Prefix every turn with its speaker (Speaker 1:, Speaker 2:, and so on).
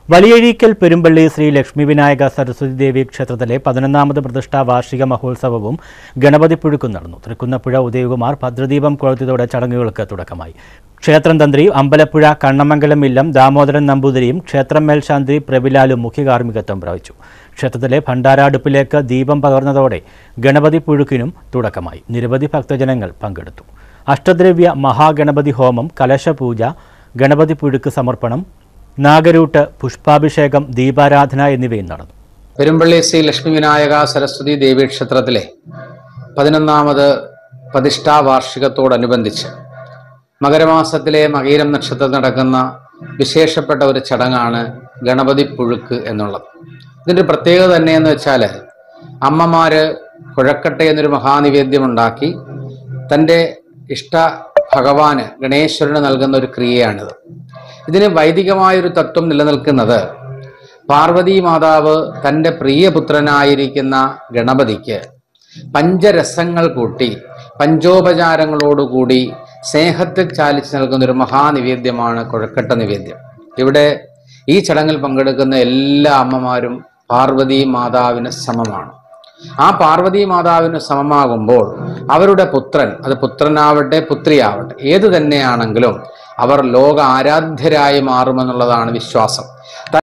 Speaker 1: വലിയഴീക്കൽ പെരുമ്പള്ളി ശ്രീ ലക്ഷ്മി വിനായക സരസ്വതി ദേവി ക്ഷേത്രത്തിലെ 11ാമത് പ്രതിഷ്ഠാ വാർഷിക മഹോത്സവവും ഗണപതി പുഴുക്കും നടന്നു. തൃക്കുന്നപ്പുഴ ഉദയകുമാർ ഭദ്രദീപം കൊളുത്തിയതോടെ ചടങ്ങുകൾക്ക് തുടക്കമായി. ക്ഷേത്രം തന്ത്രി അമ്പലപ്പുഴ കണ്ണമംഗലം ഇല്ലം ദാമോദരൻ നമ്പൂതിരിയും ക്ഷേത്രം മേൽശാന്തി പ്രഭിലാലും മുഖ്യകാർമ്മികത്വം വഹിച്ചു. ക്ഷേത്രത്തിലെ ഭണ്ഡാര അടുപ്പിലേക്ക് ദീപം പകർന്നതോടെ ഗണപതി പുഴുക്കിനും തുടക്കമായി. നിരവധി ഭക്തജനങ്ങൾ പങ്കെടുത്തു. അഷ്ടദ്രവ്യ മഹാഗണപതി ഹോമം, കലശപൂജ, ഗണപതി പുഴുക്ക് സമർപ്പണം, നാഗരൂട്ട്, പുഷ്പാഭിഷേകം, ദീപാരാധന എന്നിവയും നടന്നു.
Speaker 2: പെരുമ്പള്ളി ശ്രീ ലക്ഷ്മി വിനായക സരസ്വതി ദേവി ക്ഷേത്രത്തിലെ 11ാമത് പ്രതിഷ്ഠാ വാർഷികത്തോടനുബന്ധിച്ച് മകരമാസത്തിലെ മകീരം നക്ഷത്രത്തിൽ നടക്കുന്ന വിശേഷപ്പെട്ട ഒരു ചടങ്ങാണ് ഗണപതി പുഴുക്ക് എന്നുള്ളത്. ഇതിൻ്റെ പ്രത്യേകത തന്നെയെന്ന് വെച്ചാൽ അമ്മമാര് കുഴക്കട്ട എന്നൊരു മഹാനിവേദ്യം ഉണ്ടാക്കി തൻ്റെ ഇഷ്ട ഭഗവാന് ഗണേശ്വരന് നൽകുന്ന ഒരു ക്രിയയാണിത്. ഇതിന് വൈദികമായൊരു തത്വം നിലനിൽക്കുന്നത് പാർവതി മാതാവ് തൻ്റെ പ്രിയപുത്രനായിരിക്കുന്ന ഗണപതിക്ക് പഞ്ചരസങ്ങൾ കൂട്ടി പഞ്ചോപചാരങ്ങളോടുകൂടി സ്നേഹത്തെ ചാലിച്ച് നൽകുന്ന ഒരു മഹാനിവേദ്യമാണ് കുഴക്കട്ട നിവേദ്യം. ഇവിടെ ഈ ചടങ്ങിൽ പങ്കെടുക്കുന്ന എല്ലാ അമ്മമാരും പാർവതി മാതാവിന് സമമാണ്. ആ പാർവതി മാതാവിന് സമമാകുമ്പോൾ അവരുടെ പുത്രൻ, അത് പുത്രനാവട്ടെ പുത്രിയാവട്ടെ ഏത് തന്നെയാണെങ്കിലും അവർ ലോക ആരാധ്യരായി മാറുമെന്നുള്ളതാണ് വിശ്വാസം.